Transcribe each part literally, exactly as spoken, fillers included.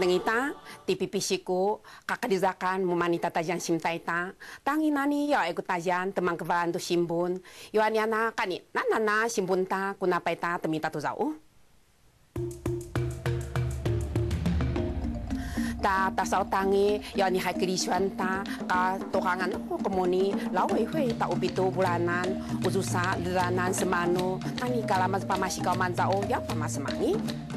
Nangita, tipipisiku, kakadizakan mumanita tajan simtaita, tangi nani ya ego tajan temang kevan tu simbun, yo aniana kani, nanana simbunta kunapaita temita tu zau. Ta ta sao tangi ya ni hai krisuan ta ka tokangan ko komuni lawai hui ta upito bulanan uzusa deranan semano tangi kalamas pamasika manzao ya pamasemani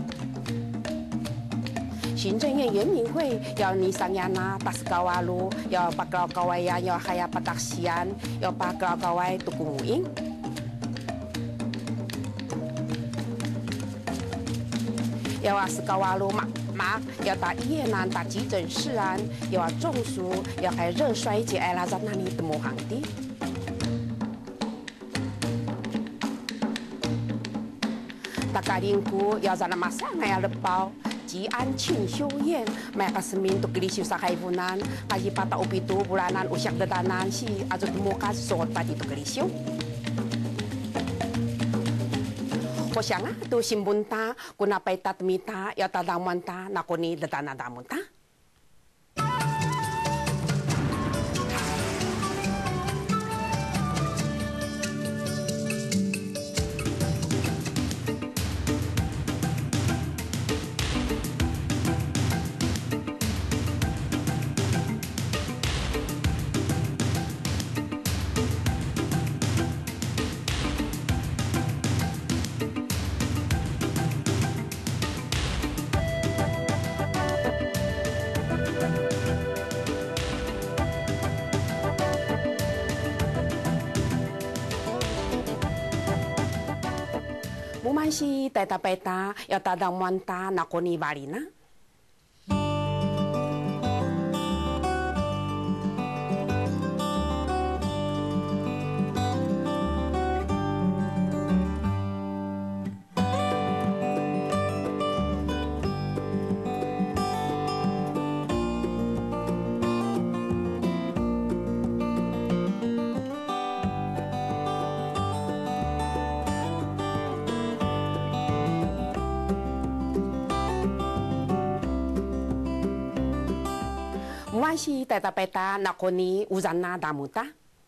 行政院原民会要你上呀那八十高瓦路，要八高高瓦呀，要还要八达西安，要八高高瓦杜古木因。要啊是高瓦路嘛嘛，要打医院啊，打急诊室啊，要啊中暑，要还热衰竭哎啦，在那里的某行的。大家邻居要在那马上还要了包。 吉安庆修宴，mereka semin untuk gelisiu sakaibunan, kaji pata upitu bulanan usyak detanan si azut muka sot pati tu gelisiu. 我想啊，都新闻ta kuna paita temita ya tadaman ta nakoni detana damun ta. Mumansi teta peta ya tadang manta nakoni barina. Muansi teta peta nakoni uzana damuta.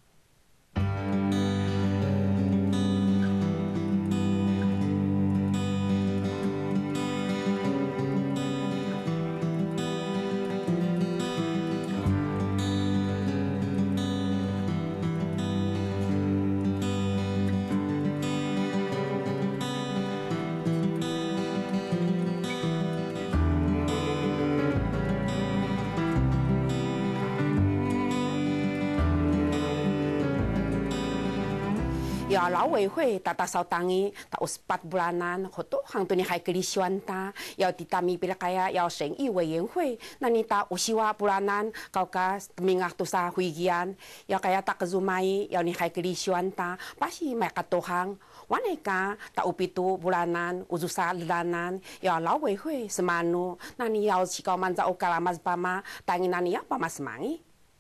Ya老委会大大少tangi tak uspat bulanan hoto hang tu ni hai kelisian ta ya ditami pilkaya ya 审议委员会那你ta usiwa bulanan kau ka temingah tu sa huigian ya kaya tak kezumai ya ni hai kelisian ta pasti mereka tohang waneka tak upitu bulanan uzusa ledanan ya 老委会 semanu nani ya sikau manza okalamas pama tangi nani ya pama semangi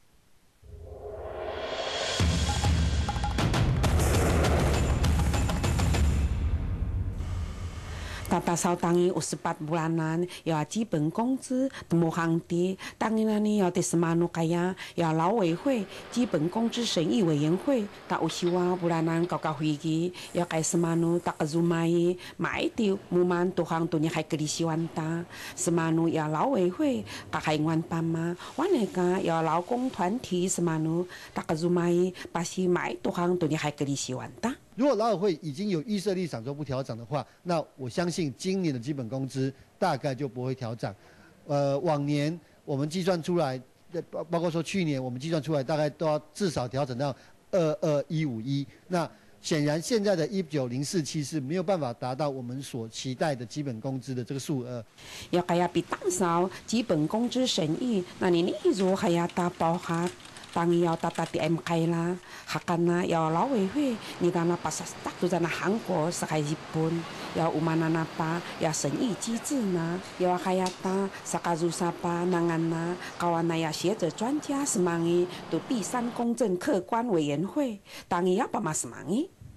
Tata sao tangi uspat bulanan ya 基本工资的某行的，当然呢要得什么努kaya ya 劳委会基本工资审议委员会，ta usiwa bulanan kau kau higi ya kay什么努 ta kazumai mai tiu muman tuhang tu ni kay kelisiwan ta，什么努 ya 劳委会 ka kay nguan pama， waneka ya 劳工团体什么努 ta kazumai pasti mai tuhang tu ni kay kelisiwan ta。 如果劳委会已经有预设立场说不调整的话，那我相信今年的基本工资大概就不会调涨。呃，往年我们计算出来，包包括说去年我们计算出来，大概都要至少调整到二二一五一。那显然现在的一九零四七是没有办法达到我们所期待的基本工资的这个数额。 要kaya pitang sao基本工资审议，那你你如还要打包哈？ 当要打打 T M K 啦，哈干呐要劳委会，你看那巴萨达都在那韩国是还日本，要乌曼那那巴要审议机制呢，要还要打萨卡祖萨巴南安呐，高安那要学者专家是忙的，都第三公正客观委员会，当然要把嘛是忙的。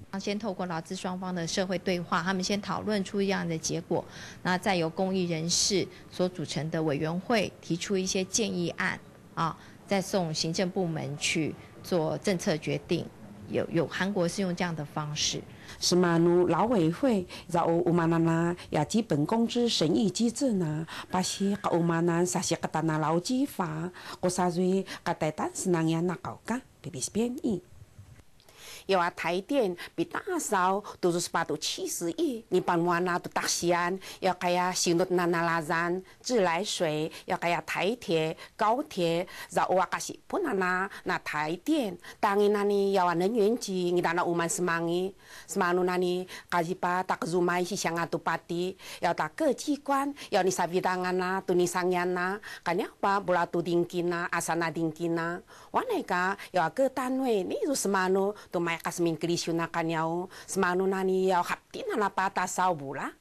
先透过劳资双方的社会对话，他们先讨论出一样的结果，那再由公益人士所组成的委员会提出一些建议案啊，再送行政部门去做政策决定。有有韩国是用这样的方式。 是嘛？努劳委会在乌乌马那那呀基本工资审议机制呢，把些个乌马那啥些个单那劳基法，我啥子个代单是那样那搞个，比比是便宜。又話台電被打掃到咗八到七十億，你辦完啦都大西安，又係呀新到那那拉山自來水，又係呀台鐵高鐵，然後話個是不那那那台電，當然那呢又話能源局，你當那五萬四萬嘅，四萬那呢，個是把大個 rumah 是想啊都八啲，又大各機關，又你 sabidangan 啦，都你上yan 啦，咁樣吧，不啦都定金啦，阿三那定金啦，我那個又話各單位，你就什麼咯，都買。Kasmin Krisyo na kanyaw, semano na niyaw haptin na napata sa bula.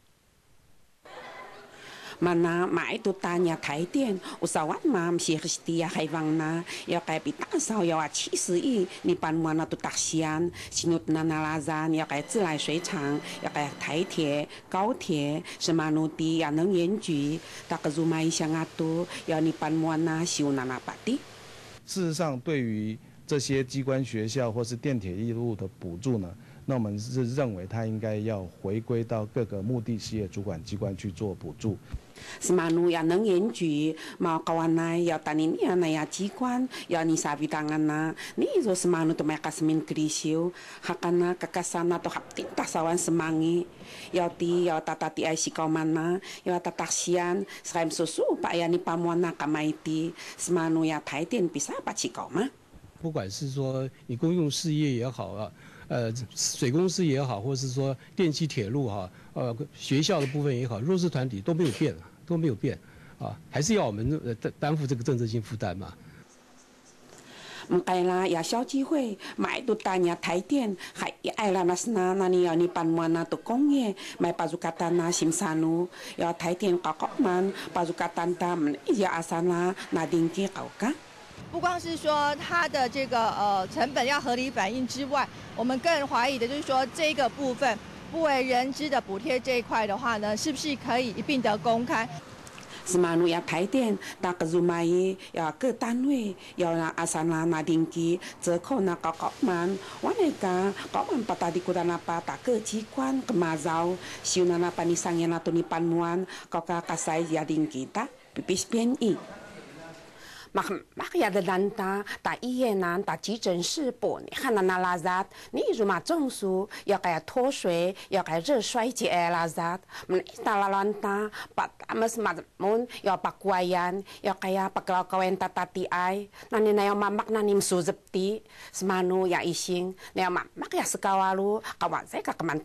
Mana maitu tanya 台电，usawan mam si Kristia haivang na, ya kay pitasaw ya七十亿，你办完了都大西安，新那那拉山要改自来水厂，要改台铁、高铁，什么努地呀能源局，大个 rumah 想啊都要你办完那修那那把的。 事实上，对于这些机关学校或是电铁义务的补助呢，那我们是认为它应该要回归到各个目的事业主管机关去做补助。 Semanu ya能源局mau kawan na ya tani ni na ya 机关 ya ni sabi tangan na ni zo semanu to may kasmin krisyo hakana kakasana to haptin tasawan semangi ya ti ya tatati ay sikaw man na ya tataksian sakaim susu pa ya ni pamuan na kamaiti semanu ya 台电 bisa pa sikaw ma。 不管是说你公用事业也好啊，呃，水公司也好，或是说电气铁路哈，呃，学校的部分也好，弱势团体都没有变，都没有变，啊，还是要我们呃担担负这个政治性负担嘛。 唔計啦，有小機會買到大nhà 台電，係愛啦那是那那你要你辦完那都工業，買巴祖卡丹那新山路，要台電搞搞man，巴祖卡丹他們要阿三啦那定期搞噶。 不光是说它的这个呃成本要合理反映之外，我们更怀疑的就是说这个部分不为人知的补贴这一块的话呢，是不是可以一并的公开 ？Semanu ya 台電，大個 rumah 要各單位要那阿三啦那定期折扣那搞搞man，我那個搞man pata di kuda na pa tak各機關個馬造，修那那pani sang ya na tu ni panuan，搞個kasai ya定期ta pipis便宜。mak mak ya的人他打医院呐，打急诊室不，你看那那拉扎，你如嘛中暑要给脱水，要给热衰竭拉扎，你打拉兰他把他们什么门要把关yan，要给呀把kalau kawan tatati ai，那你那要嘛 mak 那你 msuzepti， semanu ya ising， 那要嘛 mak ya sekawalu kawan saya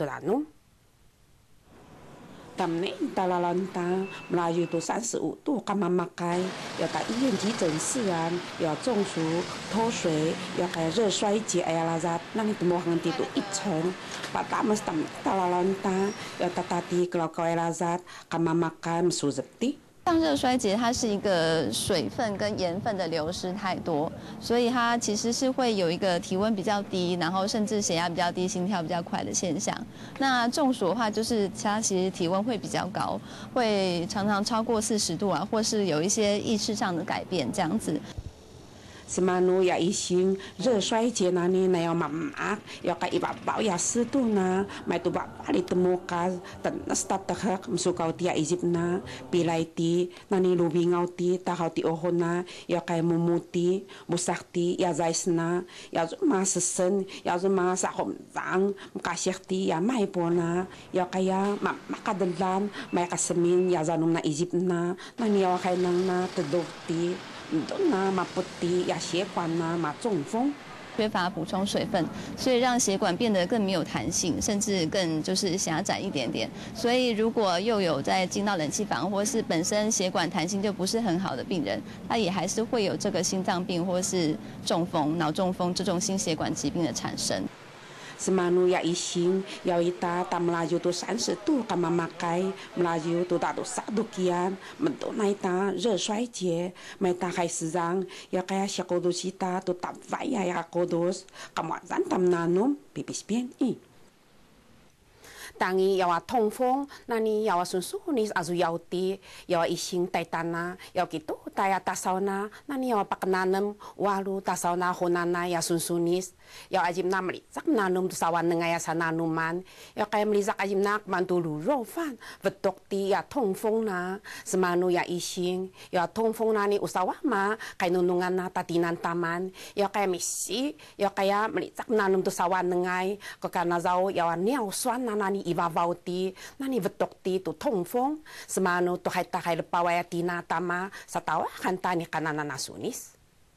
kemantulanum。Tamne talalanta Melayu tu 三十五度干嘛嘛该要到医院急诊室啊，要中暑、脱水，要开热衰竭哎呀啦啥，那你怎么行地都一层，把他们 tam talalanta 要打打的 kalau kau哎啦啥，干嘛嘛该 msuzepti。 像热衰竭，它是一个水分跟盐分的流失太多，所以它其实是会有一个体温比较低，然后甚至血压比较低、心跳比较快的现象。那中暑的话，就是它其实体温会比较高，会常常超过四十度啊，或是有一些意识上的改变这样子。 Semanu ya ising 热衰竭那里那要慢慢要开一把包呀湿度呢，买多把巴里的摩卡，等那 start 的哈，masuk kau dia izip na， pilai ti， 那你路边熬ti， tak kau ti ohon na， 要开mumuti， busak ti ya zais na， 要做嘛sesen， 要做嘛sa hom zang， kasih ti ya mai pona， 要开呀嘛嘛kadelan， mai kasemin ya zanum na izip na， 那你要开能na teduh ti。那嘛不低呀，血管呐嘛中风， 缺乏补充水分，所以让血管变得更没有弹性，甚至更就是狭窄一点点。所以如果又有在进到冷气房，或是本身血管弹性就不是很好的病人，他也还是会有这个心脏病或是中风、脑中风这种心血管疾病的产生。 Semanu ya ising, ya ita ta Melayu tu 三十度干嘛嘛该 Melayu tu tak tu satu kian, mentok na ita 热衰竭，买ta kai serang, ya kaya syakodus ita tu tak vaya ya kodus, kamu zan tam nanum pipis bien i。 tangi yawa tongfong nani yawa sunsunis azu yauti yawa ising taitana yaw gitu taya tasauna nani yawa paknanem walu tasauna honana ya sunsunis yaw ajim namli sak nanum tu sawan ngaya sananuman yaw kaya mlizak ajim nak mantulu rofan vetok ti ya tongfong na semanu ya ising yaw tongfong nani usawama kay nunungan na tatinan taman yaw kaya misi yaw kaya mlizak nanum tu sawan ngay ko kana zau yaw niaw swan na nani ivavaw ti nani vetok ti tu tongfong semanu tu hai ta hai lepawaya tina tama sa tawa kanta ni kanana nasunis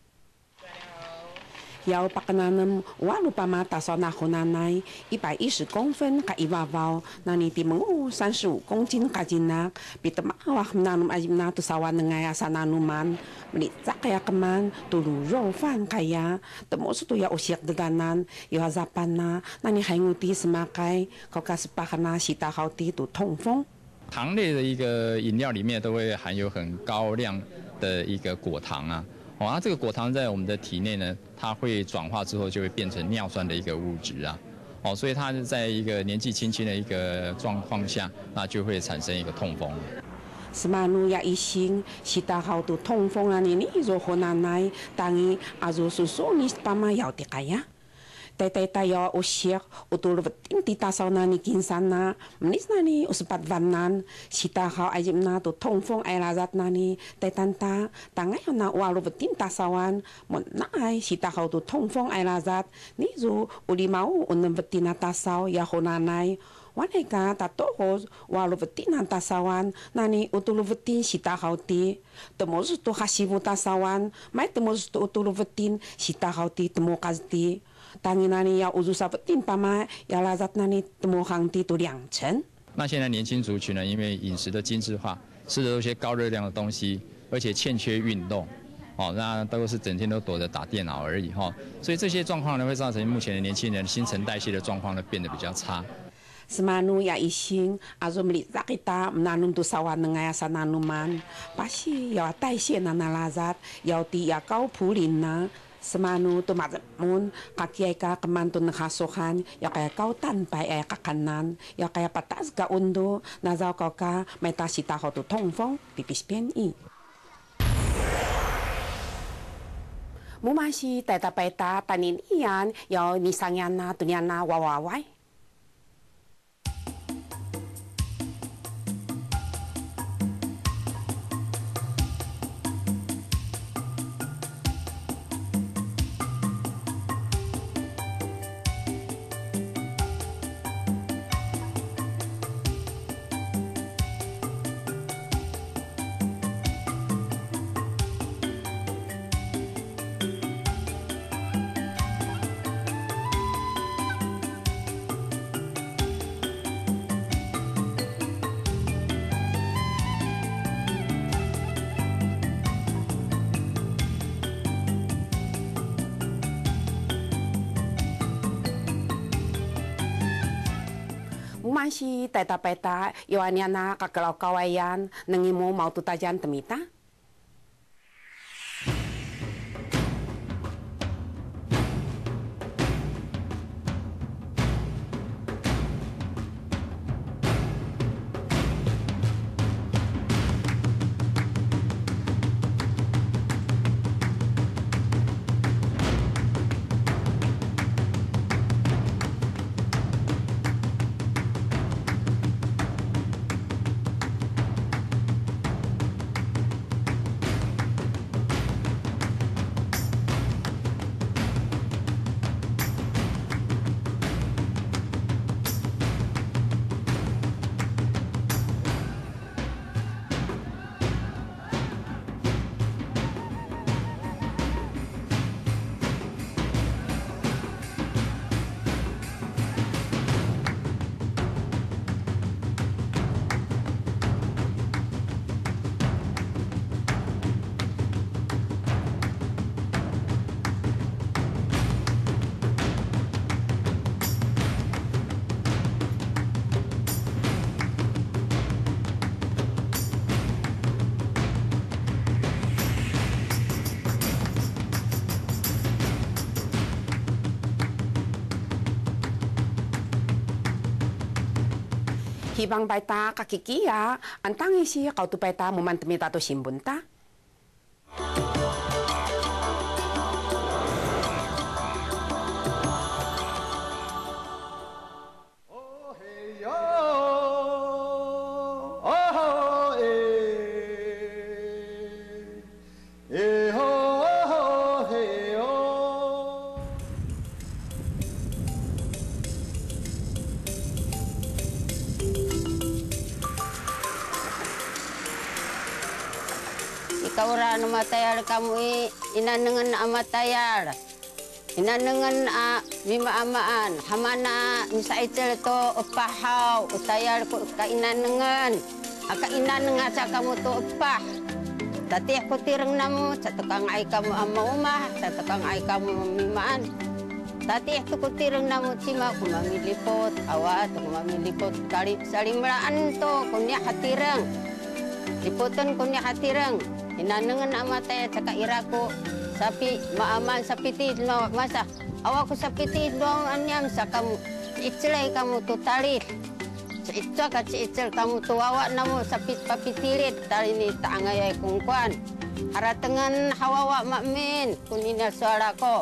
yaw pakananem walu pamata so na honanai一百一十公分ka ivavaw nani ti mengu 三十五公斤ka jinak pitamawa nanum ajimna tu sawan ngaya sananuman meli zakaya keman tulu rofan kaya temo tu ya usiak deganan yo zapana nani hainguti semakai koka sepakana sita hauti tu tongfong 糖类的一个饮料里面都会含有很高量的一个果糖啊。哦，那这个果糖在我们的体内呢，它会转化之后就会变成尿酸的一个物质啊。哦，所以它是在一个年纪轻轻的一个状况下，那就会产生一个痛风。 semanu ya ising sita hau tu tongfong ani ni zo honanai tangi azu susunis pama yaw ti kaya. Tay-tay tayo usiak utul vetin tita saw na ni kinsan na menis na ni usapat vanan sita hau ajim na tu tongfong ay lazat na ni tay-tanta tangay na walu vetin tasawan mon na ay sita hau tu tongfong ay lazat ni zo ulimau unang vetin na tasaw ya honanay wanay ka tatohos walu vetin na tasawan nani utul vetin sita hau ti temos tu hasibu tasawan may temos tu utul vetin sita hau ti temo kazti tangi nani ya uzu sapetin pama ya lazat nani temo hang ti tu两成。 那现在年轻族群呢，因为饮食的精致化，吃的都些高热量的东西，而且欠缺运动，哦，那都是整天都躲着打电脑而已哈、哦，所以这些状况呢，会造成目前的年轻人新陈代谢的状况呢变得比较差。 semanu ya ising azo meli zakita menanum tu sawan ngaya sananuman pasti ya 代谢 nana lazat ya ti ya kau pulina semanu tu mazmun kakiai ka keman tu nakasohan ya kaya kau tanpai ay kakanan ya kaya patas ka undo nazau kau ka meta sita ho tu tongfong pipis pian i mumasi teta peta tanin ian ya nisangyan na tunyan na wawawai masih teta-peta yoaniana kakalau kawayan nengimu mau tutajan temita 希望拜达甲基基啊，安当伊是搞到拜达慢慢得达到新闻达。 Kaura nama tayar kamu ina dengan ama tayar ina dengan a lima amaan hamana misa itel to upahau utayar ko ka ina dengan aka ina dengan sa kamu to upah tati ako tirang namu sa tukang ay kamu ama umah sa tukang ay kamu mimaan tati ako ko tirang namu cima kumamilipot awat kumamilipot kali salimraan to kunya hatirang liputan kunya hatirang inanangan amatay at saka irako sapi maaman sa pitid no masa awa ko sa pitid no anyam sa kamu itselay kamu tutalit sa itsa ka sa itsel kamu tuwawa na mo sa pit papitilit tali ni taangay kung kwan haratangan hawawa mamin kunina suara ko.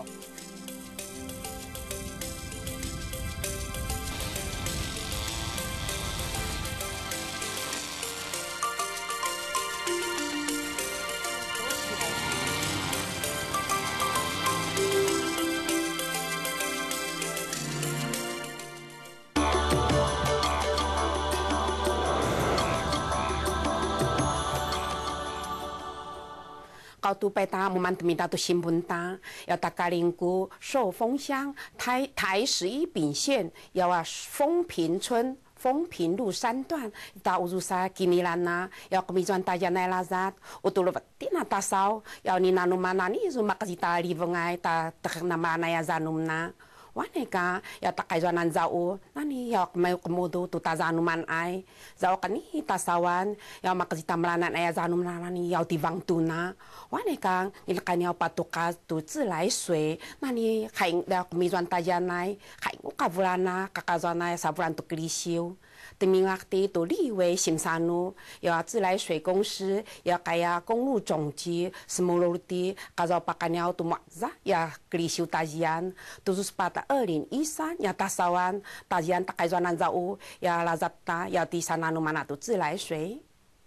高度拜达木曼特米达都新闻达，要大家邻国寿丰乡台台十一丙县，要啊丰平村。丰平路三段到乌鲁沙基尼兰呐，要可米转大家来拉扎，我都了不定那大少，要你那努嘛那你就马克西达里分爱达特那嘛那呀扎努那。Waneka ya tak kaizanan zau nani ya may kemudu tu tazanuman ay zau kani tasawan ya makazita melanan ay zanum nani ya tivang tuna waneka ilkan ya patukas tu 自来水 nani kain da kumizwan tajanay kain ukavulana kakazana saburan tu klisiu Temingakti tu立为新山路，要自来水公司要改呀公路总局什么路的，改造把干了tu makza ya klisiu tajian， tu pada 二零一三 ya tasawan tajian tak kaizanan zau ya lazata ya di sana nu mana tu 自来水。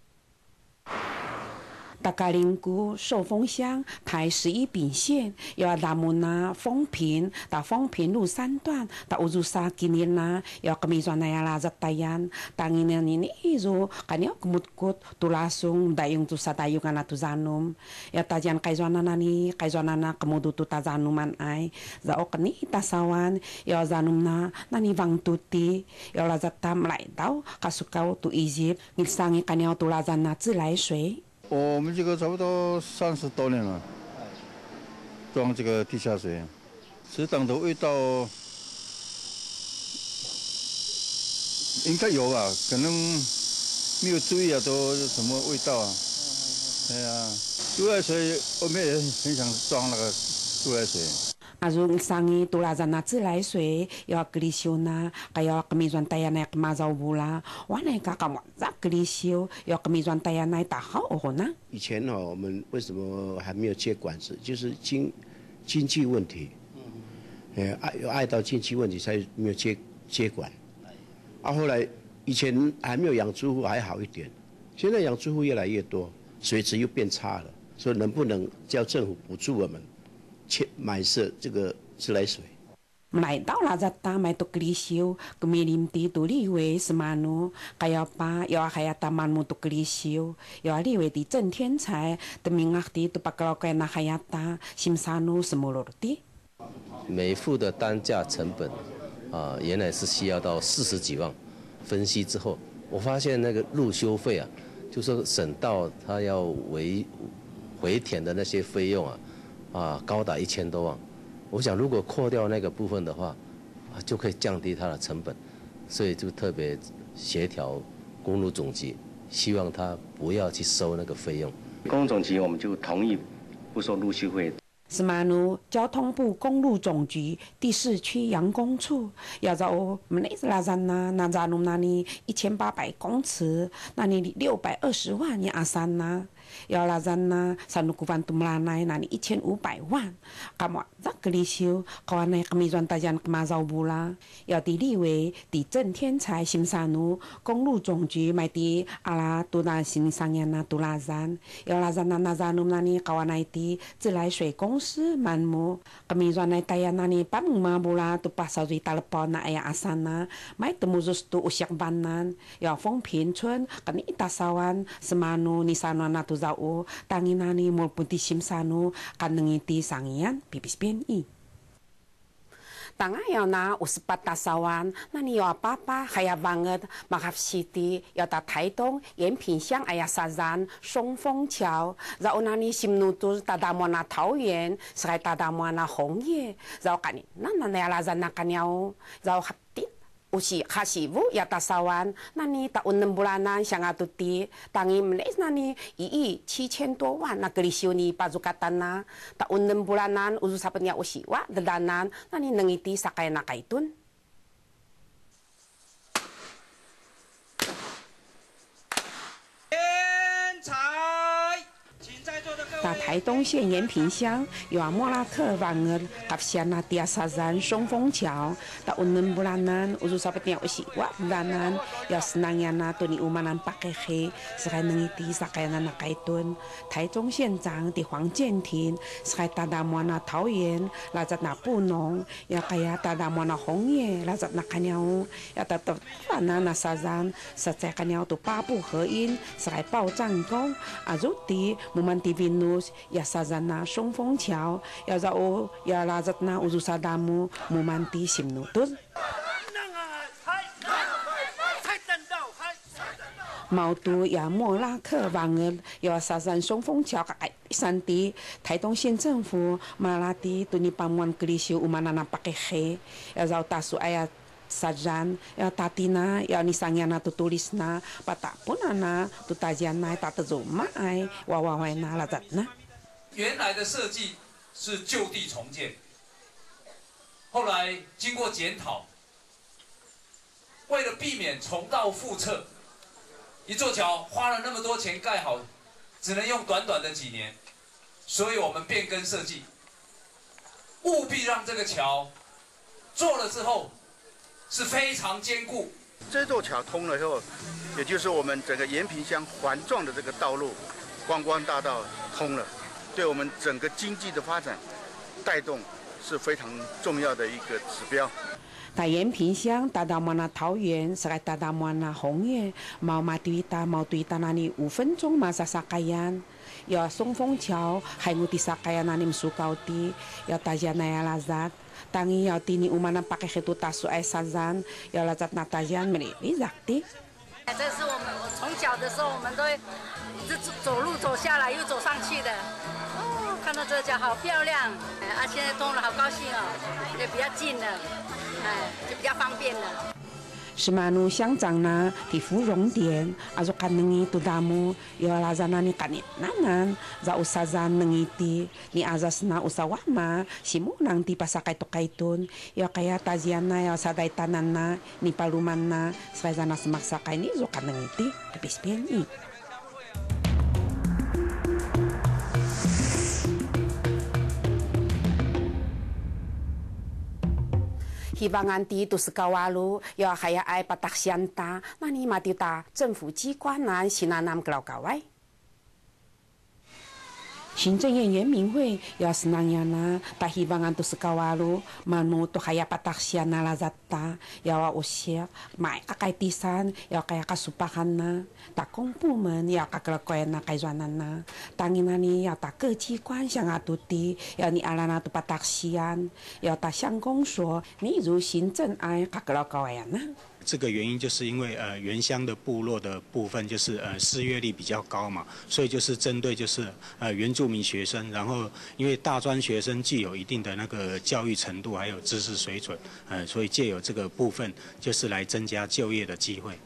大家邻国寿丰乡台十一丙县，要达木那丰平到丰平路三段到乌鲁沙基尼那，要可米转那呀拉扎tayan， 当年呢呢izo kan ya kemut-kut tu langsung dayung tu sadayung kana tu zanum, ya tajan kaizuana nani kaizuana kemudu tu tazanuman ai, zao kani tasawan ya zanum na nani wang tuti, ya lazata mlai tau kasukau tu izit ngisangi kan ya tu lazana 自来水。 我们这个差不多三十多年了，装这个地下水，池塘的味道应该有啊，可能没有注意啊，都什么味道啊？哎呀，自来水我们也很想装那个自来水。 Azung sangi tulazana 自来水要格里修那，还要格米转太阳那格马造布啦，我那个干嘛在格里修要格米转太阳那打好哦呢？ 以前哈、哦，我们为什么还没有接管子？就是经经济问题，嗯，爱有爱到经济问题才没有接接管。啊，后来以前还没有养猪户还好一点，现在养猪户越来越多，水质又变差了，所以能不能叫政府补助我们？ 买设这个自来水。 Mulai tahu lah zata mai tu klisiu kemilim ti tu liwe semanu kaya pa ya kaya taman mu tu klisiu ya liwe ti 郑天才 temingak ti tu pakalo kaya na hayata simsanu semulur ti。 每户的单价成本啊，原来是需要到四十几万。分析之后，我发现那个路修费啊，就说省道它要维回填的那些费用啊。 啊，高达一千多万。我想，如果扣掉那个部分的话，啊，就可以降低它的成本，所以就特别协调公路总局，希望他不要去收那个费用。 公路总局我们就同意不收路修费。 是马努交通部公路总局第四区杨公处，要找我们那拉山呐，那扎努那里一千八百公尺，那里六百二十万呀阿山呐。要拉山呐，三路股份都拉来，那里一千五百万。kamu tak gelisio, kawan naik kami jual tajan kemazau bula. 要地立为地震天才新山路公路总局买地阿拉杜拉新商业那杜拉山，要拉山那那山路那里 kawan naik地自来水公司满目。kami jual naik tayan那里八五bula tu pasal di telepon na ayah asana, mai temuzus tu usyak banan. 要丰平村 kami itasawan semanu ni sana na tu zau tanginani maupun di simsanu kan ngiti sangian pipis pian-i. Tanga yaw na usepat tasawan nani yaw apa-apa kaya banget Makaf City yaw ta Taitung Yan Pinxiang ayah sazan Songfeng桥 zau nani simnutur tadamwa na Taoyuan sekai tadamwa na Hongye zau kani nana na lazan na kanyaw zau haptit usi khasivu ya tasawan nani tahun enam bulanan siang atuti tangi menes nani ii 七千多万 na kelisioni pazukatan na tahun enam bulanan uzu sapenya usi wa dedanan nani nengiti sakay na kaitun. 到台东县延平乡有阿莫拉克湾儿甲县那第三山松峰桥到乌嫩布兰南乌祖萨不点乌西瓦布兰南要是那样那对你乌马南巴克黑是还能一滴萨盖那那盖顿台中县长的黄建庭是还大大莫那桃园拉在那布农要盖呀大大莫那红叶拉在那看鸟要到到万那那沙山实在看鸟都八部合音是还报战功啊如的木曼蒂维努 ya sazana Songfeng桥 ya zao ya lazatna uzusadamu mumanti simnutul mau tu ya莫拉克湾儿要沙山松峰桥哎山地台东县政府马拉地tu ni pamuan kelisio umanana pakai he ya zao tasu ayat sajan ya tatina ya nisangnya tu tulisna patapuna tu tajiana tatazuma ai wawawaina lazatna 原来的设计是就地重建，后来经过检讨，为了避免重蹈覆辙，一座桥花了那么多钱盖好，只能用短短的几年，所以我们变更设计，务必让这个桥做了之后是非常坚固。 这座桥通了以后，也就是我们整个延平乡环状的这个道路，观光大道通了。 对我们整个经济的发展带动是非常重要的一个指标。 在延平乡达到mana桃园，是来达到mana红叶，mau mati kita mau tu kita nani 五分钟 masa sakayan， 要松峰桥还nguti sakayan nani msukauti， 要大家那样lazat， tangi 要 tini umana pakai itu tasu ai sazan， 要 lazat natajan melili zakti。 这是我们我从小的时候，我们都会一直走路走下来又走上去的。哦，看到这桥好漂亮，哎，啊，现在通了，好高兴哦，也比较近了，哎，就比较方便了。 是manu乡长呢，di芙蓉店，阿就看nengi tu damu， 要拉在那里看呢，nangan， za usazan nengiti， ni azasna usawama， simu nang di pasakai to kaitun， 要kaya taziana， 要sadai tanana， ni palumana， sezana semaksakai ni zo kan nengiti， pipis pian-i。 hibangan ti tu sekawalu ya kaya ai patak sianta nani mati ta 政府机关nan sinanam kelau kawai 行政院原民会要是那样呢，但希望都是高瓦路，马努都还要把大西那拉扎达，要我些买个盖地山，要盖个苏巴汉呐，打公部门要个个个那盖转呐，当然那里要打各机关像阿杜迪，要你阿拉那都把大西安，要打乡公所，你如行政安个个个呀呐。 这个原因就是因为呃原乡的部落的部分就是呃失业率比较高嘛，所以就是针对就是呃原住民学生，然后因为大专学生具有一定的那个教育程度还有知识水准，呃所以借由这个部分就是来增加就业的机会。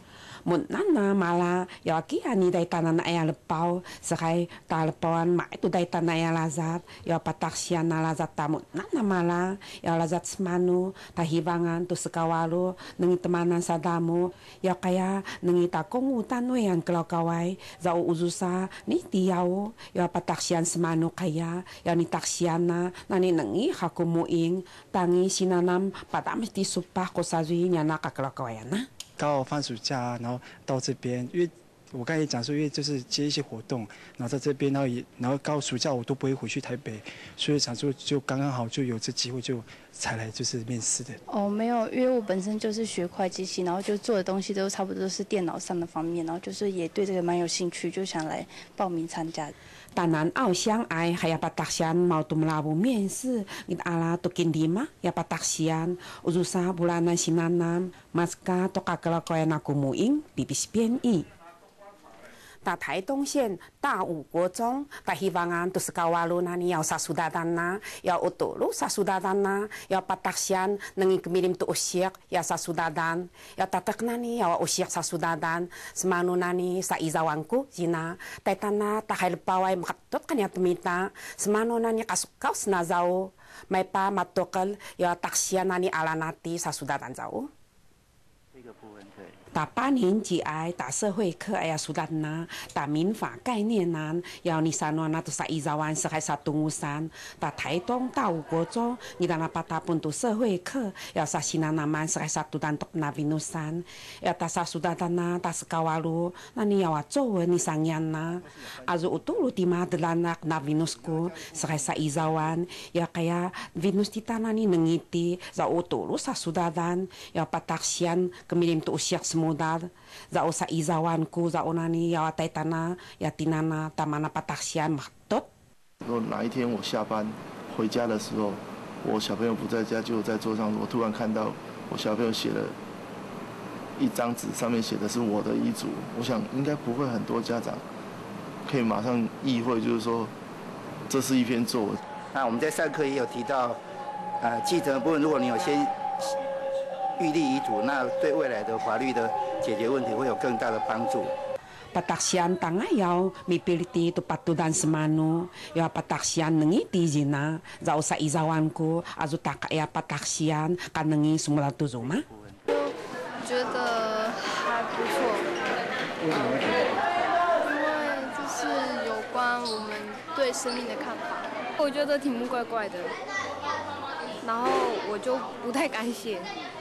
mun nana mala ya ki ani dai tanan aya lepau sekai ta lepauan ma itu dai tanah ya lazat ya pataksian na lazat tamu nana mala ya lazat semanu tahibangan tu sekawalu nengi temanan sadamu ya kaya nengi takong utan yang kalau kawai zau uzusa ni tiau ya pataksian semanu kaya ya ni taksiana nani nengi hakumuing tangi sinanam pada mesti supah kosazui nyana kakelo kawayana 到放暑假，然后到这边，因为我刚才也讲说，因为就是接一些活动，然后在这边，然后也然后到暑假我都不会回去台北，所以想说就刚刚好就有这机会就才来就是面试的。 哦，没有，因为我本身就是学会计系，然后就做的东西都差不多是电脑上的方面，然后就是也对这个蛮有兴趣，就想来报名参加。 Tanan au siang ai haya pataksian mau tu melabu miensi ngit ala tu kindima ya pataksian uzusa bulanan sinanam maska to kakela koena kumuing bibis pian i 到台东县大武国中，到希望安都是高瓦路那里要杀苏达丹呐，要乌多路杀苏达丹呐，要巴达西安能一个米林都乌西要杀苏达丹，要达特那里要乌西杀苏达丹，semanu那里杀伊扎wanku jina，但但那tak hay pawai makatot kanya tumita semanu na ni kasukau senazau, may pa matokal ya taksian na ni alanati sa sudatan zau. 这个部分对。 打八年级爱打社会课哎呀，苏达那打民法概念呐，要你三诺那都是一早晚是还是动物山，打台东大武国中，你打那八大本土社会课，要杀西那那曼是还是独单独那维努山，要打杀苏达那打是高瓦路，那你要啊作文你上yan na，啊就utu lu di mana delanak na Venusku，是还是一早晚，要kaya Venus di tanah ni nengiti，za utu lu sa Sudadan，要把taksian kemilim tu usiak semudar za usa izawanku za onani ya watai tanah ya tinana tamana pataksian mahtot。 如果哪一天我下班回家的时候，我小朋友不在家，就在桌上，我突然看到我小朋友写了一张纸，上面写的是我的遗嘱。我想应该不会很多家长可以马上意会，就是说这是一篇作文。 那我们在上课也有提到，呃，继承的部分，如果你有先预立遗嘱，那对未来的法律的解决问题会有更大的帮助。 Pataksian tangayaw mipiliti tu patudan semanu ya pataksian nengi tijina za usa izawan ko azu takaya pataksian kanengi semula tu zuma。 觉得还不错， 为什么会觉得？ 因为这是有关我们对生命的看法。我觉得题目怪怪的，然后我就不太敢写。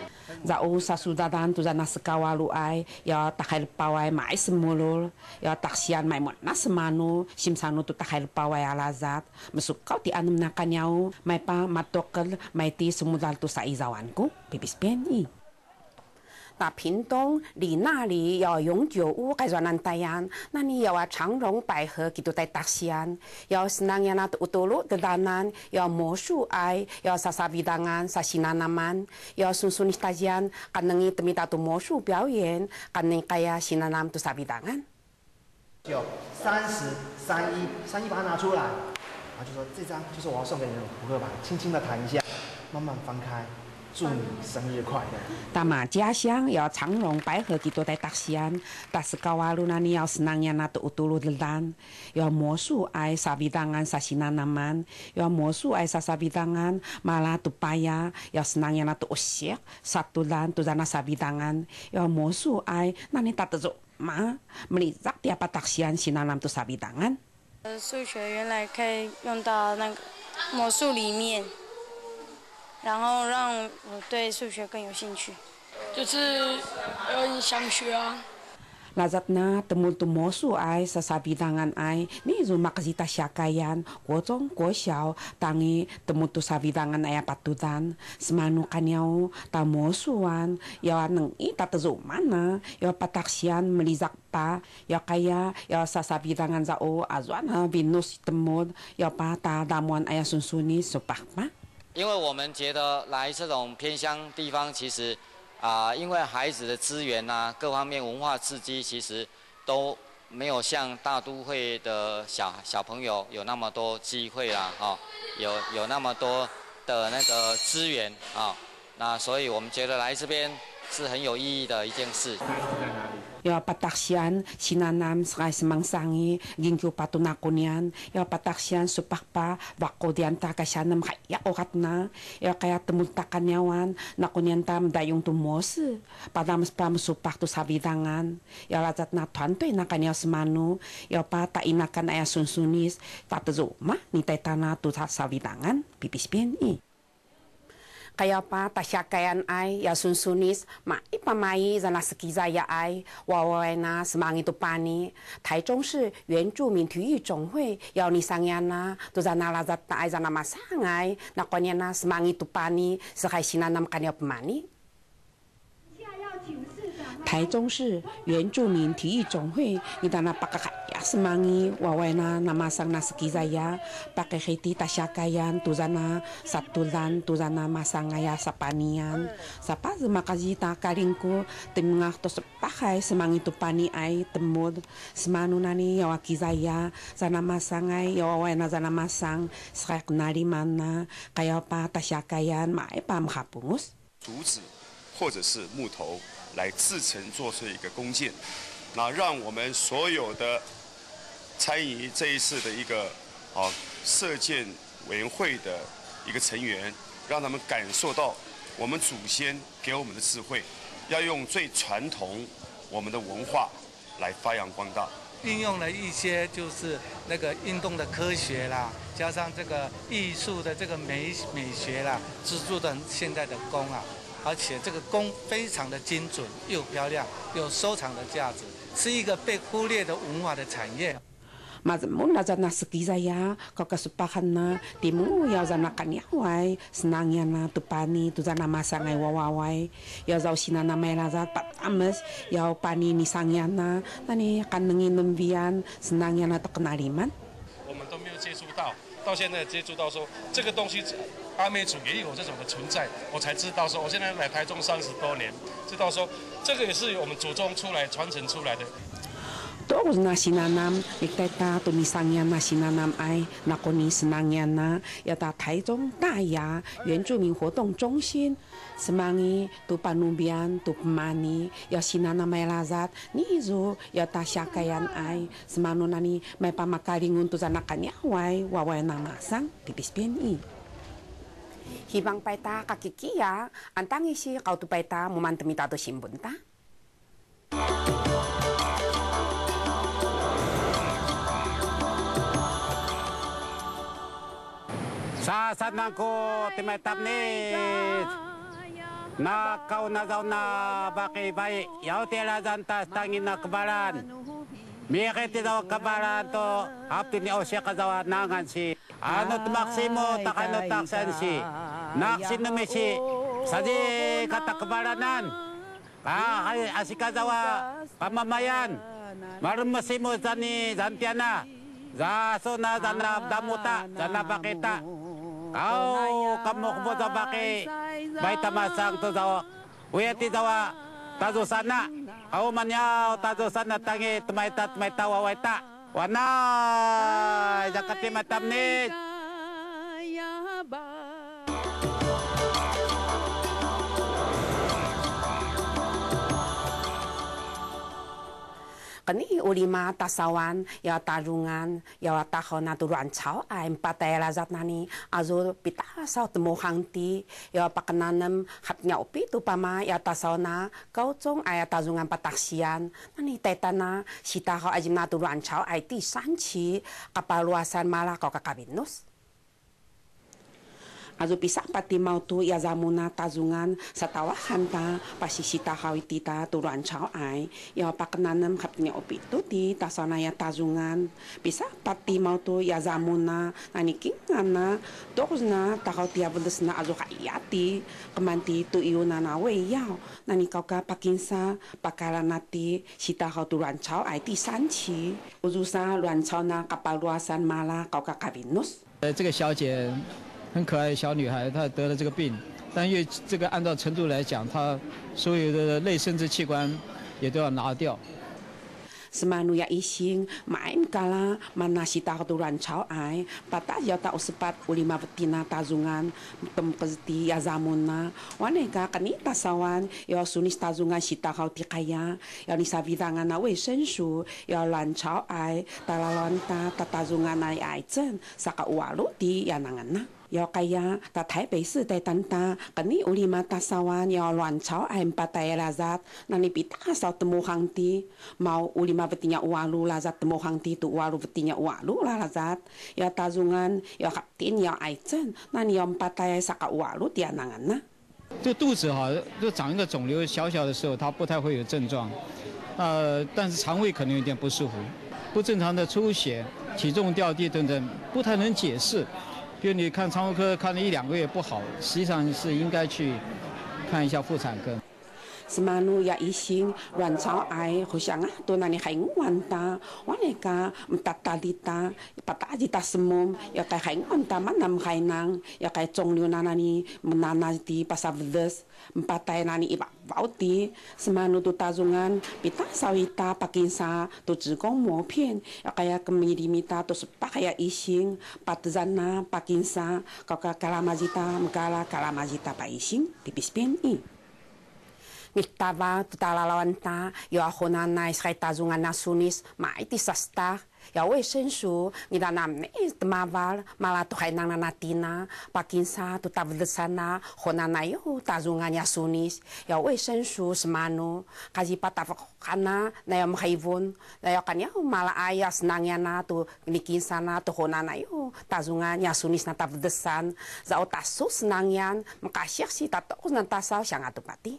Zau sa sudadan tu zana sekawalu ai ya takhel pawai mai semulul ya taksian mai mona semanu simsanu tu takhel pawai alazat mesuk kau ti anum nakanyau mai pa matokel mai ti semudal tu sa izawanku bibis piani。 那屏东里那里要永久屋改转南太阳，那你要啊长荣百合给都在大西安，要是那样那乌多路的大南，要魔术爱，要萨萨比当安萨西南那曼，要순순히 stajian，kan nengi temita tu魔术表演，kan nengi kaya西南南tu萨比当安。 九三十三一三一把它拿出来，然后就说这张就是我要送给你的扑克牌，轻轻的弹一下，慢慢翻开。 祝你生日快乐！ 大马家乡要长荣百合kita在大西安，但是高瓦路那里要senangnya na tu utulu delan，要魔术爱sabi tangan sasina naman，要魔术爱sasabi tangan malah tu payah，要senangnya na tu usiak satu dan tu zana sabi tangan，要魔术爱那你打得走吗？melizak tiap pataksian sinanam tu sabi tangan。 呃，数学原来可以用到那个魔术里面。 然后让我对数学更有兴趣，就是很想学啊。 Lazatna temul tu mosu ai sasabi tangan ai ni zu makzita syakayan kuocong kuoxiao tangi temul tu sabi tangan ai patutan semanu kanyau ta mosuan ya neng i ta tezu mana ya pataksian melizak pa ya kaya ya sasabi tangan zao azuan ha binus temul ya pa ta damuan ai sunsuni supah pa。 因为我们觉得来这种偏乡地方，其实啊、呃，因为孩子的资源啊，各方面文化刺激，其实都没有像大都会的小小朋友有那么多机会啦，哈、哦，有有那么多的那个资源啊、哦，那所以我们觉得来这边是很有意义的一件事。在哪里？ 要pataksian sinanam sakay semangsangi gingkyo patunakunian要pataksian supakpa wako dianta kasyanam kaya okat na ya kaya temultakan yawan nakunian tam dayung tumos padam spam supak tu sabidangan ya lazat na tuantoy na kanya semanu ya pa tainakan aya sunsunis tatazuma ni taitana tu sabidangan pipis pian i kaya pa tasyakayan ay ya sunsunis ma ipamai zana skiza ya ay wawai na semangi tu pani Taichung市原住民体育总会要你上呀na tu zana lazat na ay zana masangay na kanya na semangi tu pani sakay sinanam kanya pemani 台中市原住民体育总会你当那pakakaya semangi wawena namasang na skizaya pakai khiti tasyakayan tuzana satulan tuzana masangaya sapanian sapa makaji ta karingko temngah to pakai semangi tu pani ai temud semanu nani yawakizaya zana masangai yawena zana masang sak narimana kaya pa tasyakayan mai pam khapungus 竹子或者是木头 来制成做出一个弓箭，那让我们所有的参与这一次的一个啊射箭委员会的一个成员，让他们感受到我们祖先给我们的智慧，要用最传统我们的文化来发扬光大。 运用了一些就是那个运动的科学啦，加上这个艺术的这个美美学啦，制作的现在的弓啊。 而且这个弓非常的精准，又漂亮，有收藏的价值，是一个被忽略的文化的产业。 Mas muna zana skizaya kau kasupahan na timu ya zana kanyawai senangnya na tupani tu zana masangai wawawai ya zau sinana mai lazat pat ames ya pani ni sangnya na nani kanengin nembian senangnya na terkenaliman. 我们都没有接触到，到现在接触到说这个东西。 阿美族也有这种的存在，我才知道说，我现在来台中三十多年，知道说这个也是我们祖宗出来传承出来的。 Terus na sinanam ikteta tumisangnya na sinanam ai nakoni senangnya na ya ta Taichung 大雅原住民活动中心 semangi tu panubian tu pemani ya sinanam mai lazat ni zo ya ta syakayan ai semanu nani mai pamakaringun tu zanakannya wai wawai na masang pipis pian i Hibang paita kakikia antangi si kau tu paita mumantemita tu simbunta. Sa sanang ko timetap ni na kau na daw na baki bay yaw tila zantas tangin na kabalan. Mikit daw kabalan to hapti ni Osya kazawa nangan si ano tumaksimo takano taksan si naksinumi si sadi katakabalanan kakay asikazawa pamamayan marumasimu zani zantiana zaso na zanab damuta zanabakita kau kamukbo sa baki baita masang to zawa uyati zawa tazo sana kau manyaw tazo sana tangi tumaita tumaita wawaita wana jakati matam ni Kani ulima tasawan ya tarungan ya taho na turuan chao ay empatay lazat nani azo pita sao temo hangti ya pakananam hatnya upi tu pama ya tasaw na kaucong ay tazungan pataksian nani tetana sitaho ajim na turuan chao ay ti sanchi kapaluasan mala kau kakabinus. Azo pisa pati mau tu ya zamuna tazungan satawahan ta pasisita hawitita turuan chao ay ya pakananam kapnya opi tu ti tasana ya tazungan pisa pati mau tu ya zamuna nani kingana terus na takau tiap bedes na azo kayati kemanti tu iuna na we yao nani kau ka pakinsa pakala nati sita hau turuan chao ay ti sanchi uzusa luan chao na kapaluasan mala kau ka kabinus. 呃，这个小姐。 很可爱的小女孩，她得了这个病，但因为这个按照程度来讲，她所有的类生殖器官也都要拿掉。 semanu ya ising main kala mana sita tu rancau ai pata ya ta uspat ulima betina tazungan tempesti ya zamuna waneka kani tasawan ya sunis tazungan sita kau ti kaya ya ni savidangan na wei sen shu ya rancau ai talalonta tatazungan ai ai zen saka walu ti ya nangana要kaya ta台北市在丹丹，跟你乌里马达沙湾要乱炒，还唔把带拉扎，那你比大少的莫行地，mau乌里马不定要瓦路拉扎的莫行地，都瓦路不定要瓦路拉扎，要大中安要合点要癌症，那你要唔把带啥个瓦路点难安呢？ 就肚子哈，就长一个肿瘤，小小的时候它不太会有症状，呃，但是肠胃可能有点不舒服，不正常的出血、体重掉地等等，不太能解释。 比如你看肠胃科看了一两个月不好，实际上是应该去看一下妇产科。 semanu ya ising ran chao ai husanga to nani haing wanta waneka mtata dita pata dita semum ya kai haing wanta manam hainang ya kai chonglu nanani menana di pasavdes empatai nani iba bauti semanu tu tazungan pita sawita pakinsa tu zigong mo pian ya kaya kemirimita tu sepakaya ising patzana pakinsa kaka kalamazita mkala kalamazita pa ising tipis pian i Nitava tutalawan ta yo ahona na iskai tazungan nasunis maiti sasta ya we sensu ngida namne tmaval malatu hainang natina pakinsa tutavdesana hona na yo tazungan yasunis ya we sensu semano kaji patavkana na yo mhaivon na yo kanya mala ayas nangyana tu nikinsana tu hona na yo tazungan yasunis na tavdesan za otasus nangyan makasyak si tatos na tasaw siya nga tupati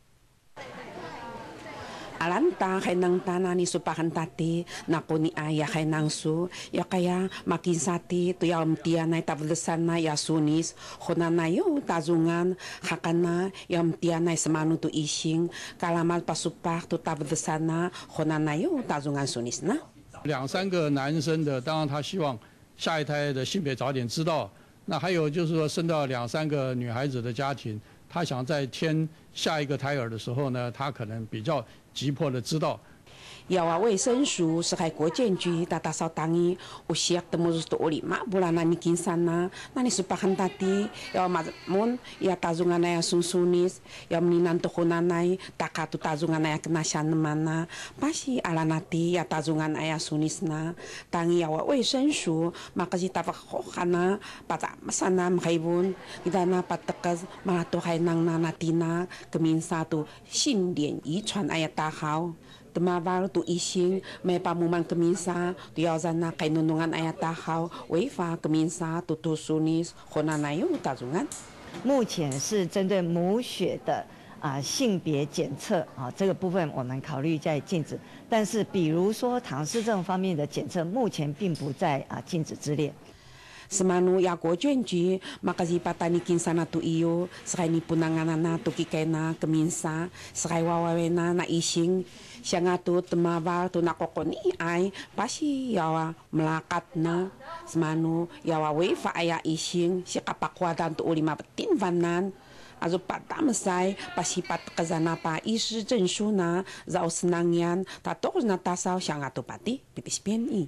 alanta kay nang tanani supakan tati nako ni aya kay nang su ya kaya makinsati to yam tianay tablesan na yasunis honanayo tazungan hakana yam tianay semanu to ising kalamal pasupak to tablesan na honanayo tazungan sunis na 两三个男生的，当然他希望下一胎的性别早点知道。那还有就是说，生到两三个女孩子的家庭，他想在添下一个胎儿的时候呢，他可能比较急迫的知道。 Ya wa卫生署是海国建局大大少当一，我写的么是多里嘛，不然那你金山呐，那你是巴汉大地，要嘛mon ya tazungan na ya sunsunis, ya meninan to honanai, takatu tazungan na ya kena shan mana, pasti ala nati ya tazungan na ya sunis na, tangi ya wa 卫生署 maka si tapak hokana, pata masana mkaibun, kita na patakas malato hay nang na natina, keminsa tu 信点遗传哎呀大好。 Temaval tu ising may pamuman keminsa tu yauzana kay nunungan ayatahaw weifa keminsa tu tusunis honanayo tazungan 目前是针对母血的啊、呃、性别检测啊这个部分我们考虑在禁止，但是比如说唐氏症方面的检测目前并不在啊、呃、禁止之列。 Semanu ya ko jenji makazi patani kinsana tu iyo sakay ni punangana na tu kikena keminsa sakay wawawena na ising siya nga tu temaval tu nakokoni ay pasi yawa melakat na semanu yawa wefa aya ising siya kapakwadan tu ulima betin vanan azo patamsay pasi pat kazana pa isi jensu na zao senangyan tatos na tasaw siya nga tu pati pipispien i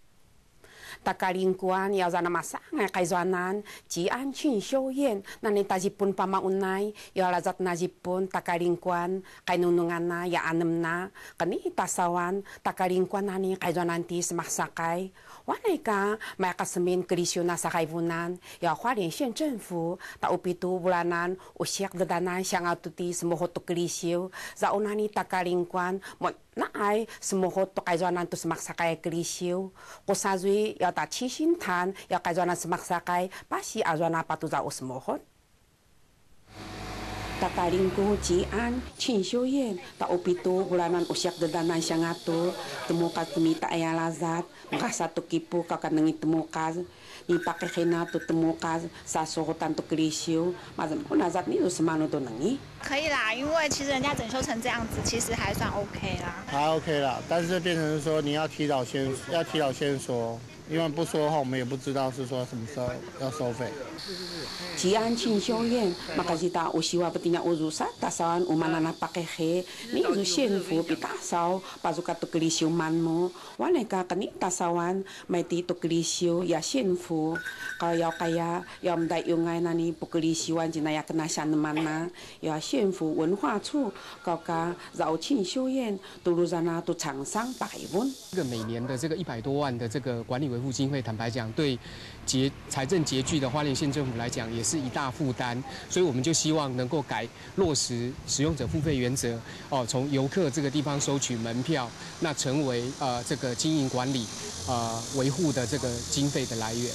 takalingkuan yaw zana masanga kay zanan ji an chin show yen nani tajipun pamaunay yaw lazat na jipun takalingkuan kay nunungan na ya anem na kani tasawan takalingkuan nani kay zanan ti semaksakay wanay ka may kasamin kelisyo na sa kaibunan yaw Hualien县政府ta upitu bulanan usyak dadanan siya nga tuti semohot to kelisyo za unani takalingkuan mo na ay semohot to kay zanan to semaksakay kelisyo kusazui yaw ta chisintan ya kajana semaksakay pasi azwana patuza usmohon takalingku jian chinsyoyen ta upitu bulanan usyak dedanan syangato temukas temita ayalazat makasa tu kipu kakanengi temukas ni pakai kena tu temukas sa sohotan tu kelisyo mazam nazat ni semanu tu nengi 可以啦，因为其实人家整修成这样子，其实还算 OK 啦。 还 OK 啦，但是变成是说你要提早先要提早先说，因为不说的话，我们也不知道是说什么时候要收费。 吉安庆修院，maka kita usiwa petinya urusa tasawan umanana pakai he, ni uzu sienfu pitasau pazuka tukelisiu manmo, waneka kani tasawan maiti tukelisiu ya sienfu, kaya kaya ya mdai yungai nani pukelisiuan jina ya kena shan mana, ya sienfu 文化处高ka zao庆修院 tuluzana tu changsang pakai won。 这个每年的这个一百多万的这个管理维护经费，坦白讲，对拮财政拮据的花莲县政府来讲，也是一大负担。所以我们就希望能够改落实使用者付费原则，哦，从游客这个地方收取门票，那成为呃这个经营管理呃维护的这个经费的来源。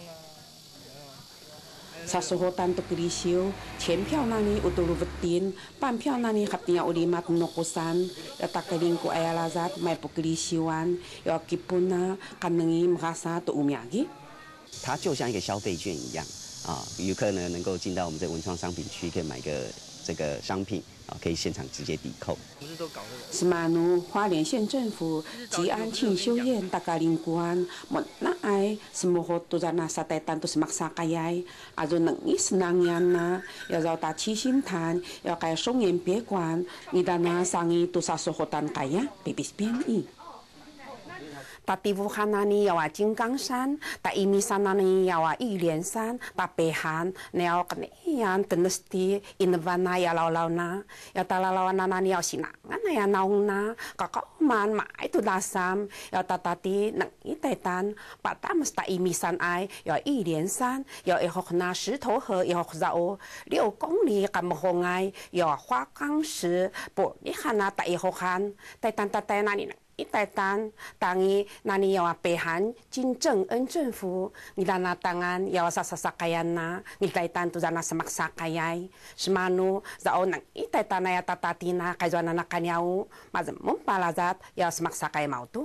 Sasohotan tukelisiu, 钱票那里 utulu betin, 半票那里 kapnya ulimat nokusan, ya takalingku ayalazat mai pukelisiuan, ya kipuna kanengi merasa tu umiagi。 它就像一个消费券一样啊，游客呢能够进到我们这个文创商品区，可以买个这个商品啊，可以现场直接抵扣。 Semanu 花莲县政府吉安庆修院大家lingkuan mo naay semohot tu jana sa tetan tu semaksa kayay azo nang isnangyan na ya zao ta chi sim tan ya kaya songyen别馆 ngidana sangi tu sa sohotan kaya bibis bien i Tativuhanani yawa Jinggang山, ta imisanani yawa Yilian山, ta pehan neo kneyan tenesti invana ya laulauna, ya talalawana ya sinangan ya naungna, kakauman mai tu dasam, ya tatati nang itaitan, patamas ta imisan ai, ya Yilian山, ya ehokna 石头河 ehok zao, 六公里 kamhongai, ya Huagang Shi, po ni hana ta ehokan, taitan tatanani itaitan tangi nani yawa pehan jinzeng en 政府 ngilana tangan yawa sasasakayan na ngitaitan tu jana semaksakayay semanu zao nang itaitan na ya tatatina kayzwana na kanyau mazem mumpalazat yawa semaksakay mau tu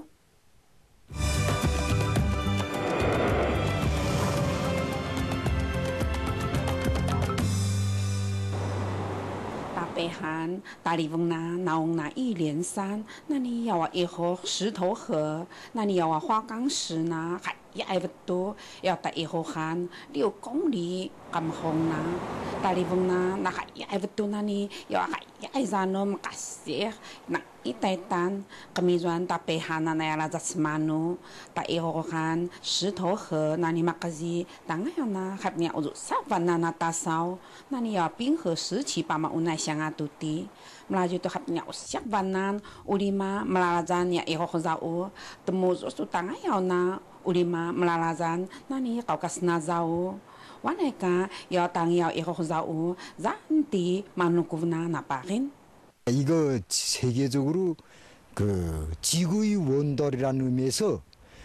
北韩大理翁那naung na 一连山，那你要啊一河石头河，那你要啊花岗石那还也不多，要到一河汉六公里咁红那，大理翁那那还也不多，那你要还也在那么个些那一代单，kemizuan ta北韩那那呀啦在斯马努，到一河汉石头河，那你嘛个是当然那还你要做啥玩那那大烧，那你要冰河时期把嘛无奈想啊都的。Melaju tu hapnya usiak banan ulima melalazan ya iho zau temu su tanga ya na ulima melalazan nani kau kasna zau waneka ya tang ya iho zau zanti manukuvna naparin 이거 세계적으로 그 지구의 원돌이라는 의미에서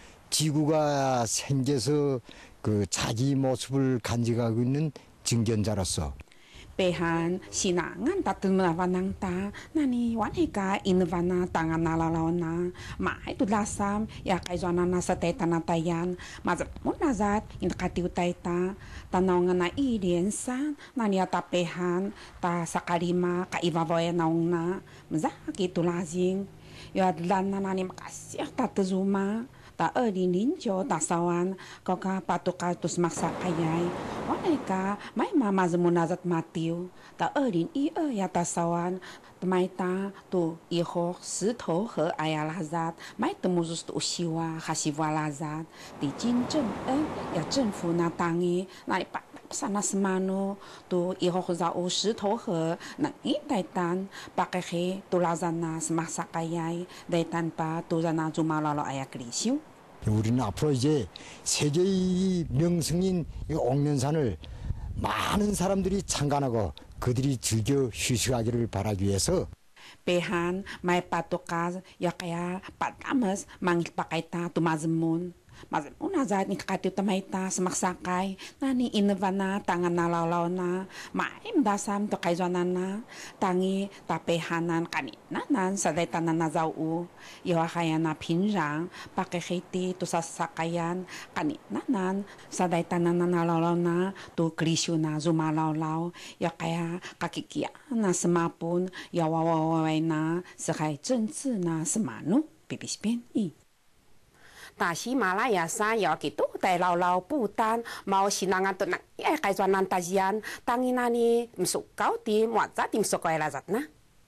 지구가 생겨서 그 자기 모습을 간직하고 있는 증견자로서 Pehan sinangan tatumna vanang ta nani waneka invana tangan nalalona ma itu lasam ya kaizwana na sa taitana tayan ma munazat in katiu taita tanongan na Yilian山 nani ata pehan ta sakarima ka ivaboy naungna mzaki tulazing ya dlan nani makasih ta tezuma ta 二零零九 ta sawan koka patuka tus maksa kayay waneka mai mama zemunazat matiu ta 二零一二 ya ta sawan mai ta tu iho 石头河 ayalazat mai temuzus tu usiwa hasiwalazat di jinzeng en ya 政府那tangi na pa sana semano tu iho zao 石头河 nang itaitan pakai tulazana semasa kayay daitan pa tuzana jumalalo ayaklisiu 우리는 앞으로 이제 세계의 명승인 옥련산을 많은 사람들이 참관하고 그들이 즐겨 휴식하기를 바라기 위해서 Pehan mai patukas ya kaya patamas manggil pakai ta tumazemun Mas una zat ni kakatyo tamaita semaksakay na ni inava na tangan na lawlaw na maim dasam to kayzwanan na tangi tapehanan kaninanan sa daytanan na zau yawa kaya na pinrang pakikiti to sasakayan kaninanan sa daytanan na lawlaw na to krisyo na zumalawlaw yawa kaya kakikia na semapun yawa wawaway na sakay zhenzi na semanu pipispin i 大喜马拉雅山要给都带老老不丹，毛西那个都那也该做那大人，当然那里唔熟搞的，我咋点熟过来着呢？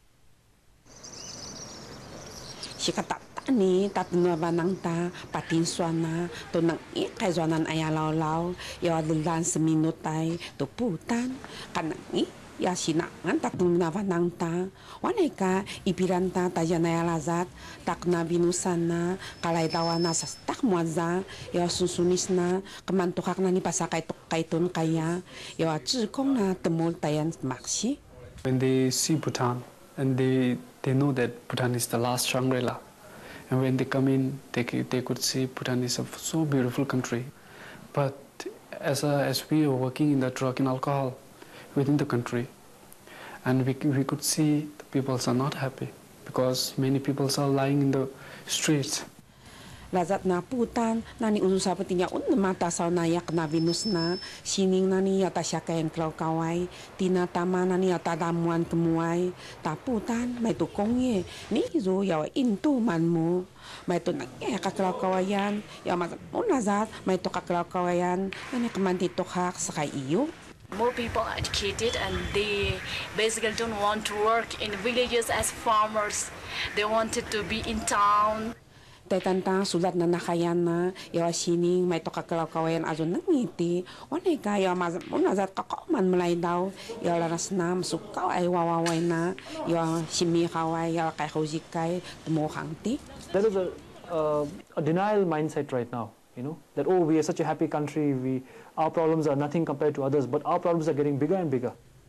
si katatani tatno banang ta patin suana to nang i kay zuanan aya law-law ya dulan seminutay to putan kanang i ya sinangan tatno na banang ta wanay ka ipiranta tajanaya lazat takna binusana kalay tawana sa stak muaza ya susunis na kamantukak na ni pasakay tukayton kaya ya zhikong na temul tayan maksi. When they see Bhutan and they they know that Bhutan is the last Shangri-La. And when they come in, they, they could see Bhutan is a so beautiful country. But as, a, as we are working in the drug and alcohol within the country, and we, we could see the people are not happy because many people are lying in the streets. Lazat na putan nani ususa petinya un mata saw nayak na Venus na sining nani yata syakayan klau kawai tina tama nani yata damuan kemuai ta putan mai tu kongye ni zo yaw intu manmu mai tu nang ya ka klau kawayan ya mas un lazat mai tu ka klau kawayan nani kemanti tokhak sakai iyo. More people are educated and they basically don't want to work in villages as farmers. They wanted to be in town. Tantang sulat na nakayan na yawa sining may tokakalaw kawayan azon nangiti wanay ka yawa mazat kakauman mulay daw yawa laras na masukaw ay wawaway na yawa simi kaway yawa kay huzikay tumukhang ti. There is a, uh, a denial mindset right now, you know, that oh, we are such a happy country, we our problems are nothing compared to others, but our problems are getting bigger and bigger.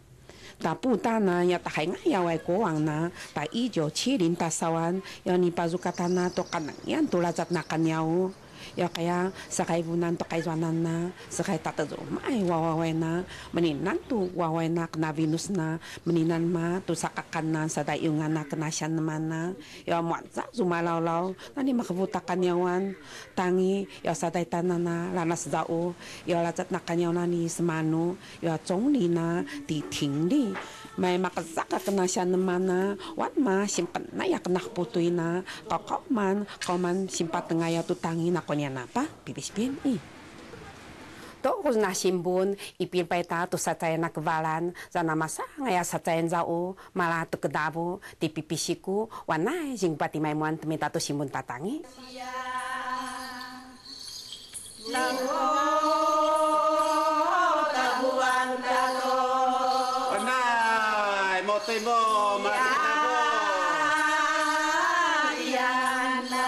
Ta putana ya ta hay nga yaway ko ang na ta ijo chirin ta sawan ya ni pazukatan na to kanang yan tulazat na kanyaw ya kaya sakay bunan to kay zwanan na sakay tatazo may wawaway na maninan to waway na na Venus na maninan ma to sakakanan sa dayungan na kanasyan naman na ya muanza zumalawlaw nani makabuta kanyawan tangi ya sa daytanan na lanas dao ya lazat na kanyaw na ni semano ya chongli na ti tingli may makazaka na siya naman na wan ma simpan na yak nakputoy na kakaw man kauman simpat nga ya tutangi na konya na pa pipispin i. To kung nasimbun ipilpay ta to sa tayo nakvalan sa namasa nga ya sa tayo zao malato kedabo ti pipisiku wanay jing pati may muan temita to simbun tatangi. Mo makita Yana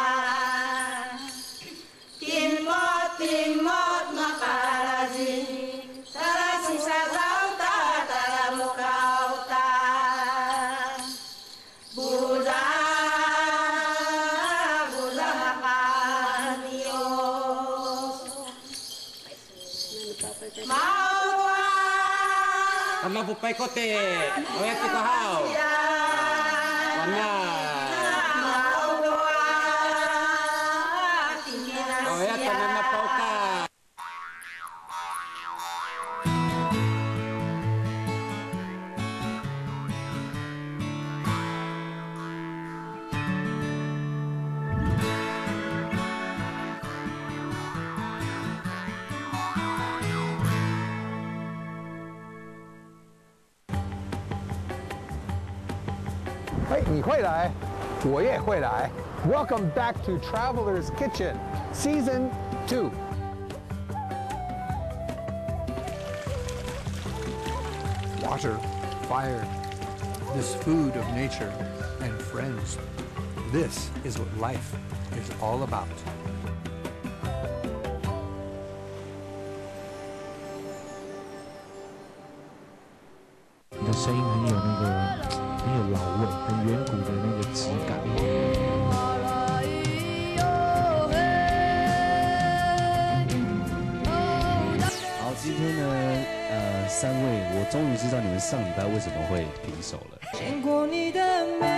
timot timot makarazi tarasi sagauta taramukauta buza buza makanio Ano po pa ikote? Oya kita hao. Wana. Oya tanan na pauta. Hey, 你会来，我也会来。Welcome back to Traveler's Kitchen, Season two. Water, fire, this food of nature, and friends. This is what life is all about. 你的声音很有那个。 很有老味，很远古的那个质感。 三位，我终于知道你们上礼拜为什么会平手了。 见过你的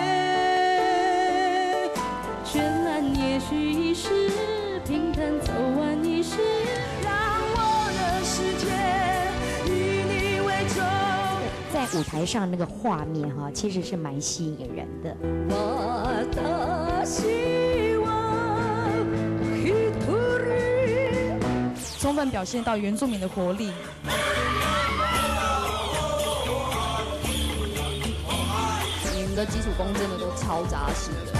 美，绚烂也许一时，平淡走完一世，让我的世界以你为重。 在舞台上那个画面哈，其实是蛮吸引人的。 我的希望充分表现到原住民的活力。 你们的基础功真的都超扎实的。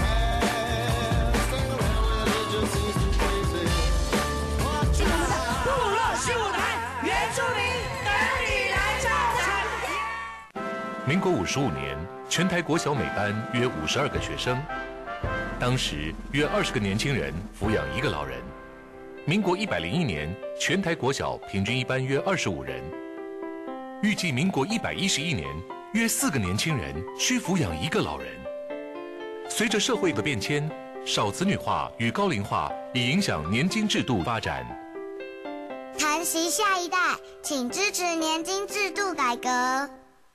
进入场部落新舞台，原住民等你来照常。 民国五十五年，全台国小每班约五十二个学生，当时约二十个年轻人抚养一个老人。民国一百零一年，全台国小平均一班约二十五人。预计民国一百一十一年，约四个年轻人需抚养一个老人。随着社会的变迁，少子女化与高龄化已影响年金制度发展。 谈习下一代，请支持年金制度改革。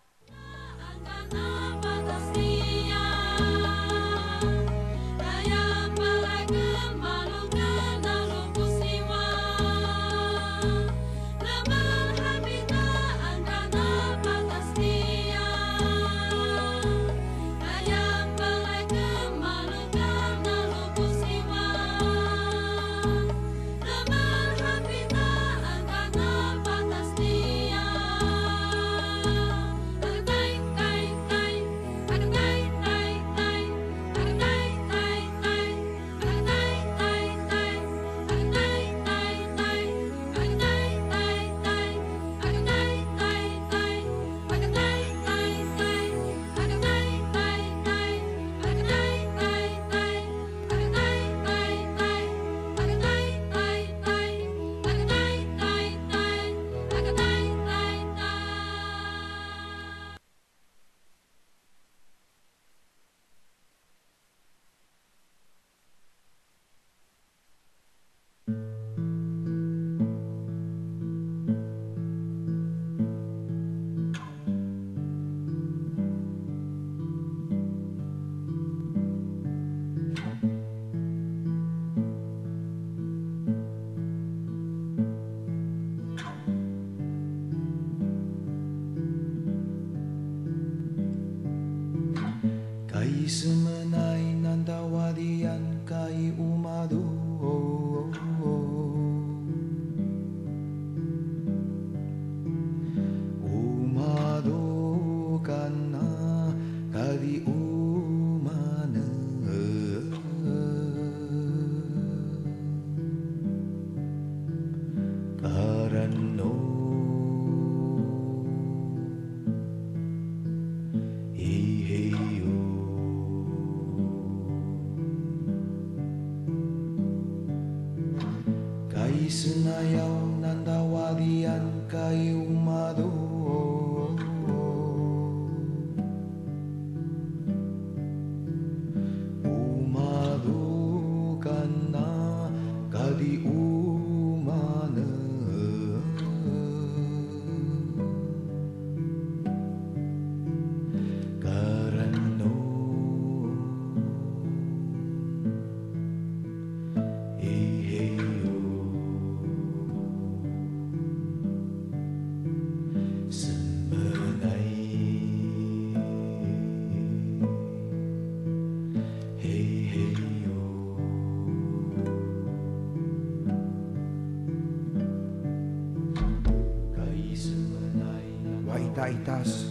Itas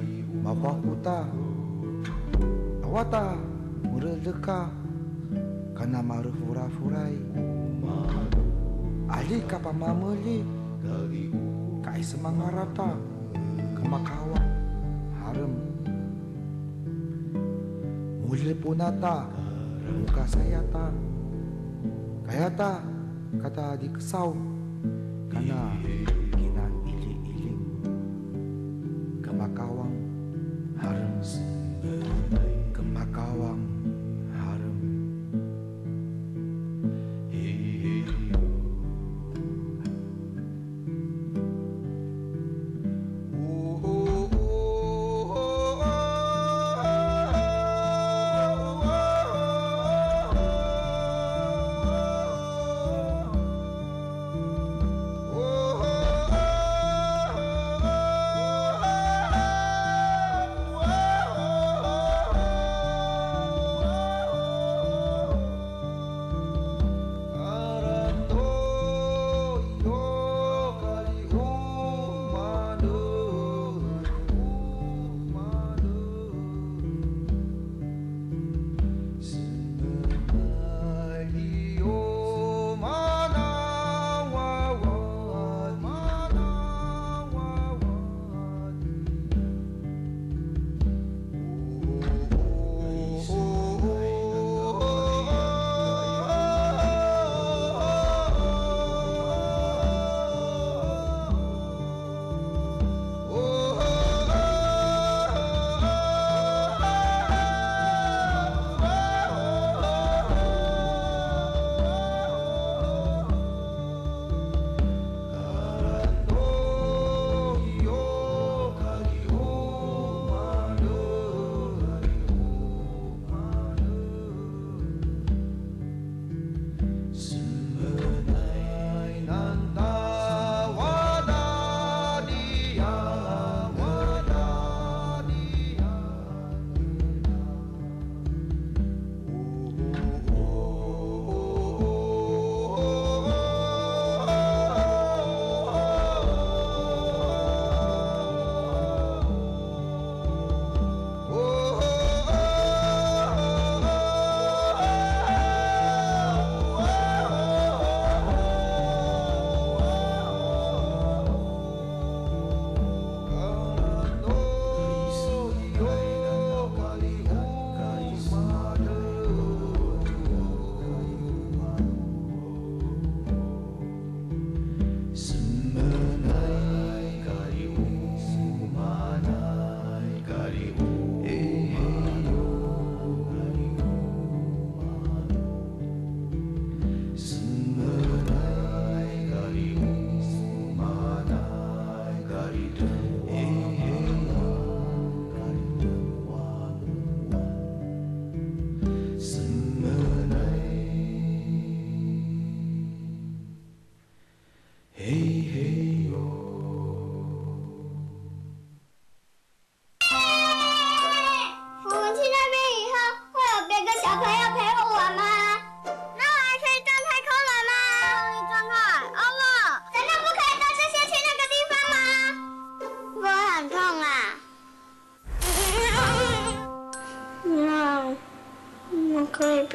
mawakuta awata muredeka kana marufura-furai ali kapamameli kai semangarata kamakawa harem mulil punata muka sayata kayata kata di kesau kana Kemakawang harem Kemakawang harem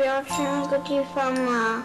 要去那个地方吗？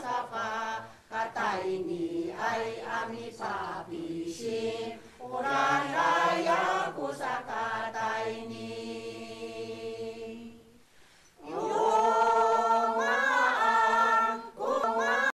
ini ai ami sabi sing ora